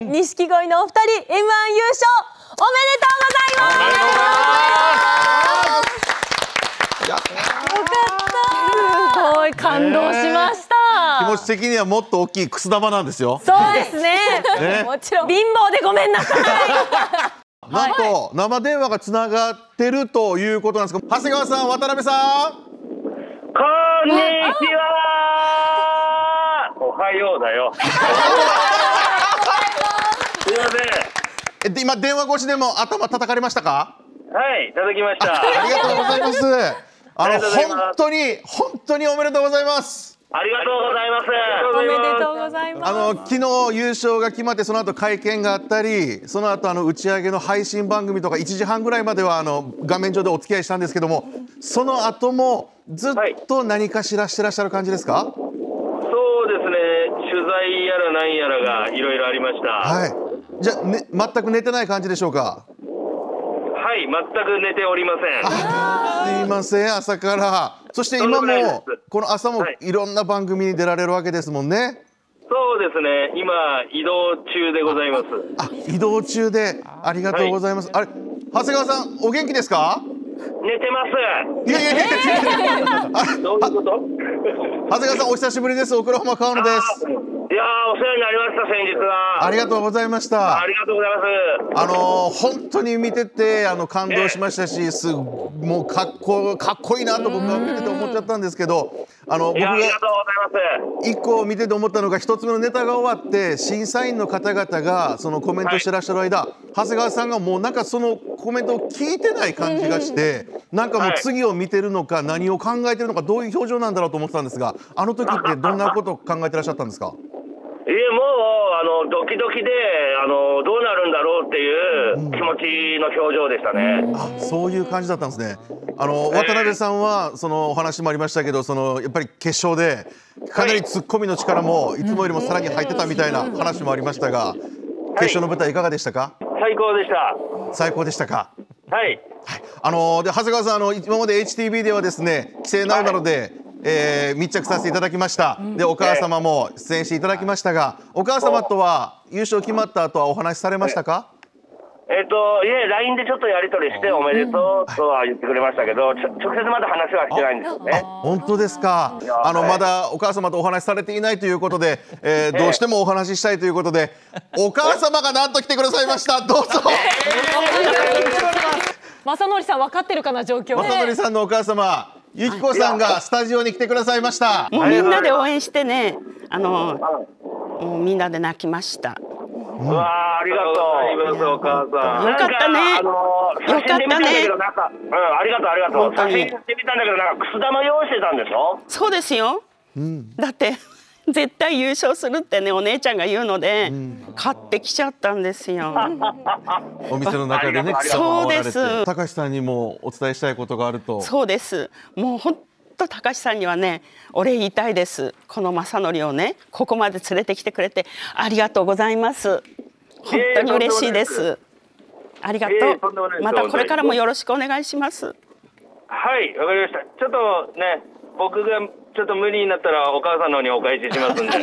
錦鯉のお二人 M1 優勝おめでとうございます。よかった。すごい感動しました。 気持ち的にはもっと大きいくす玉なんですよ。 そうですね。もちろん貧乏でごめんなさい。 なんと生電話がつながってるということなんですけど、長谷川さん、渡辺さん、 こんにちは。おはようだよ。すいません。 今電話越しでも頭叩かれましたか？ はい、いただきました。 ありがとうございます。本当におめでとうございます。 ありがとうございます。 おめでとうございます。 昨日優勝が決まって、その後会見があったり、その後打ち上げの配信番組とか1時半ぐらいまでは画面上でお付き合いしたんですけども、その後もずっと何かしらしてらっしゃる感じですか？ そうですね、取材やらなんやらがいろいろありました。 はい。じゃあ、全く寝てない感じでしょうか？ はい、全く寝ておりません。 すいません、朝から。そして今もこの朝もいろんな番組に出られるわけですもんね。 そうですね、今移動中でございます。 移動中でありがとうございます。あれ、長谷川さんお元気ですか？ 寝てます。 いやどういうこと？ 長谷川さんお久しぶりです。オクラホマ川野です。 いやー、お世話になりました、先日は。 ありがとうございました。 ありがとうございます。 本当に見てて感動しましたし、もうかっこいいなと僕は見てて思っちゃったんですけど、僕が一個見てて思ったのが、一つ目のネタが終わって審査員の方々がそのコメントしてらっしゃる間、長谷川さんがもうなんかそのコメントを聞いてない感じがして、なんかもう次を見てるのか何を考えてるのか、どういう表情なんだろうと思ってたんですが、あの時ってどんなことを考えてらっしゃったんですか？ もうドキドキでどうなるんだろうっていう気持ちの表情でしたね。 そういう感じだったんですね。渡辺さんはそのお話もありましたけど、やっぱり決勝でかなりツッコミの力もいつもよりもさらに入ってたみたいな話もありましたが、決勝の舞台いかがでしたか？ 最高でした。 最高でしたか？ はい。 で長谷川さん、今まで HTV ではですね、規制なので、密着させていただきました。でお母様も出演していただきましたが、お母様とは優勝決まった後はお話しされましたか？ LINE でちょっとやり取りしておめでとうとは言ってくれましたけど、直接まだ話はしてないんですよね。 本当ですか？まだお母様とお話しされていないということで、どうしてもお話ししたいということで、お母様がなんと来てくださいました。どうぞ。 正則さん分かってるかな、状況。 正則さんのお母様、ゆきこさんがスタジオに来てくださいました。 もうみんなで応援してね、もうみんなで泣きました。 うわー、ありがとうございます、お母さん。 よかったね。よかったね。 ありがとう、ありがとう。写真撮ってみたんだけど、なんかくす玉用意してたんでしょ？ そうですよ。だって絶対優勝するってね、お姉ちゃんが言うので買ってきちゃったんですよ。 お店の中でね、 そうです。 高橋さんにもお伝えしたいことがあると。 そうです。もう本当高橋さんにはね、お礼言いたいです。この正則をね、ここまで連れてきてくれてありがとうございます。本当に嬉しいです。ありがとう。またこれからもよろしくお願いします。 はい、わかりました。ちょっとね、僕がちょっと無理になったらお母さんの方にお返ししますんで。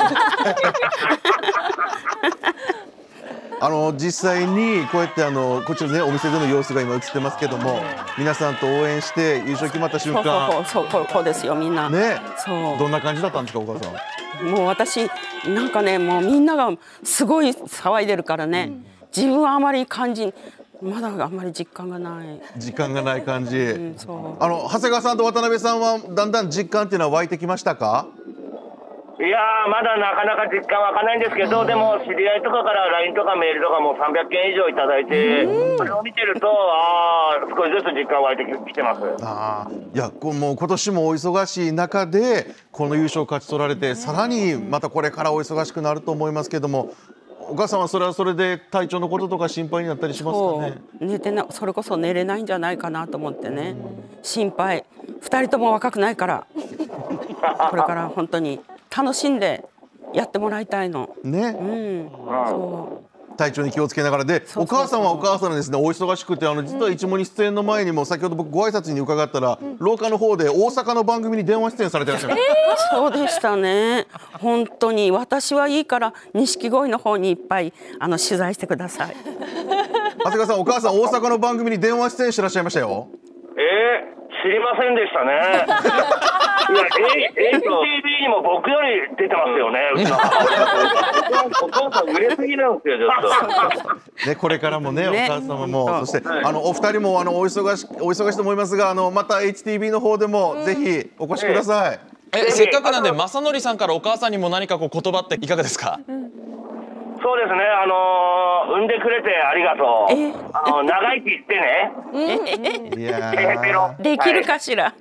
実際にこうやってこちらね、お店での様子が今映ってますけども、皆さんと応援して優勝決まった瞬間、 そうこうですよ、みんなね。 そうどんな感じだったんですか、お母さん？ もう私なんかね、もうみんながすごい騒いでるからね、自分はあまりまだあんまり実感がない感じ。 そう長谷川さんと渡辺さんはだんだん実感っていうのは湧いてきましたか？ いやー、まだなかなか実感湧かないんですけど、でも知り合いとかから LINE とかメールとかも300件以上いただいて、それを見てると少しずつ実感湧いてきてます。 いや、もう今年もお忙しい中でこの優勝を勝ち取られて、さらにまたこれからお忙しくなると思いますけども、お母さんはそれはそれで体調のこととか心配になったりしますかね？ それこそ寝れないんじゃないかなと思ってね、心配。2人とも若くないからこれから本当に楽しんでやってもらいたいの。 ね。 そう。 体調に気をつけながらで、お母さんはお母さんですね、お忙しくて実は一問に出演の前にも先ほど僕ご挨拶に伺ったら、廊下の方で大阪の番組に電話出演されてらっしゃいます。 そうでしたね。本当に私はいいから錦鯉の方にいっぱい取材してください。 長谷川さん、お母さん大阪の番組に電話出演してらっしゃいましたよ。 知りませんでしたね。いや、ATV にも僕より出てますよね。うちのお母さん売れすぎなんですよ、ちょっと。 ね、これからもね、お母様も、そして、お二人もお忙しいと思いますが、また HTV の方でもぜひお越しください。 せっかくなんで、正則さんからお母さんにも何かこう言葉っていかがですか？ そうですね、産んでくれてありがとう。長生きしてね。 いやできるかしら。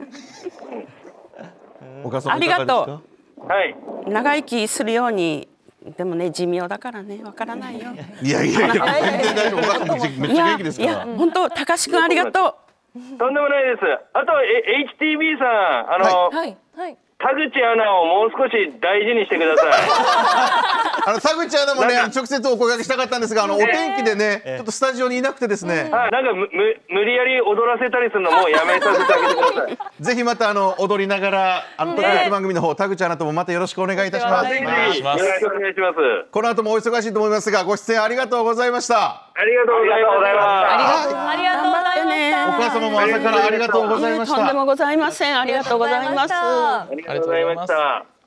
お母さんありがとう。はい。 長生きするように。でもね、寿命だからね、わからないよ。 いや全然大丈夫。お母さんめっちゃ元気ですから。 本当、高志くんありがとう。 とんでもないです。あと HTV さん、田口アナをもう少し大事にしてください。 田口アナもね、直接お声掛けしたかったんですが、お天気でね、ちょっとスタジオにいなくてですね。 なんか無理やり踊らせたりするのもうやめさせてあげてください。 ぜひまた踊りながら特別番組の方、田口アナともまたよろしくお願いいたします。 よろしくお願いします。 この後もお忙しいと思いますが、ご出演ありがとうございました。 ありがとうございます。 ありがとうございました。 お母様も朝からありがとうございました。 とんでもございません。ありがとうございます。 ありがとうございました。